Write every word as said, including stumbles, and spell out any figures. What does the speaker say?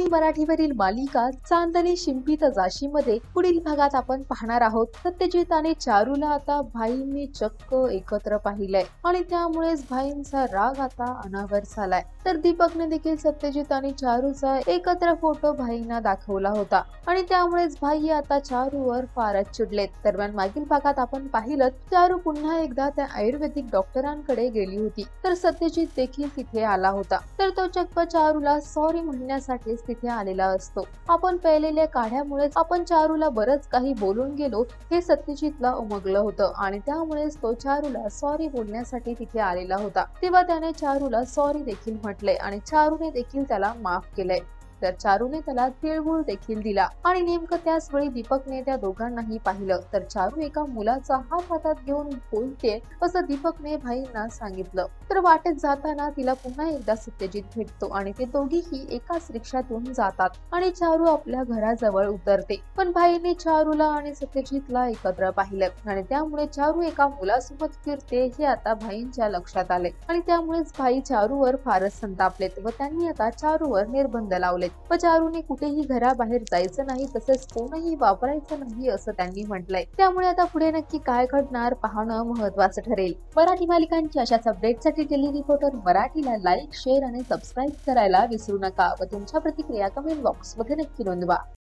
Zee मराठीवरील मालिका चांदणी शिंपीत जाशीमध्ये पुढील भागात आपण पाहणार आहोत. सत्यजित आणि चारूला आता भाईंनी चक्क एकत्र पाहिलंय आणि त्यामुळेच भाईंचा राग आता अनावर झालाय. तर दीपकने देखील सत्यजित आणि चारूचा एकत्र फोटो भाईंना दाखवला होता आणि त्यामुळेच भाई आता चारूवर फारच चिडलेत. दरम्यान मागील भागात आपण पाहिलं चारू पुन्हा एकदा त्या आयुर्वेदिक डॉक्टरांकडे गेली होती. तर सत्यजित देखील तिथे आला होता. तर तो चक्क चारूला सॉरी म्हणण्यासाठीच तिथे आलेला असतो. आपण पेलेल्या काढ्यामुळे आपण चारूला बरंच काही बोलून गेलो हे सत्यजितला उमगलं होतं आणि त्यामुळेच तो चारूला सॉरी बोलण्यासाठी तिथे आलेला होता. तेव्हा त्याने चारूला सॉरी देखील म्हटले आणि चारूने देखील त्याला माफ केलंय. तर चारूने त्याला तिळगुळ देखील दिला आणि नेमकं त्याच वेळी दीपकने त्या दोघांनाही पाहिलं. तर चारू एका मुलाचा हात हातात घेऊन बोलते असं दीपकने भाईंना सांगितलं. तर वाटेत जाताना तिला पुन्हा एकदा सत्यजित भेटतो आणि ते दोघीही एकाच रिक्षातून जातात आणि चारू आपल्या घराजवळ उतरते. पण भाईंनी चारूला आणि सत्यजितला एकत्र पाहिलं आणि त्यामुळे चारू एका मुलासोबत फिरते हे आता भाईंच्या लक्षात आले आणि त्यामुळेच भाई चारूवर फारच संतापलेत व त्यांनी आता चारूवर निर्बंध लावलेत व चारूने कुठेही घराबाहेर जायचं नाही तसेच फोनही वापरायचं नाही असं त्यांनी म्हटलंय. त्यामुळे आता पुढे नक्की काय घडणार पाहणं महत्वाचं ठरेल. मराठी मालिकांची अशाच अपडेटसाठी डेली रिपोर्टर मराठीला लाईक, शेअर आणि सबस्क्राईब करायला विसरू नका व तुमच्या प्रतिक्रिया कमेंट बॉक्स मध्ये नक्की नोंदवा.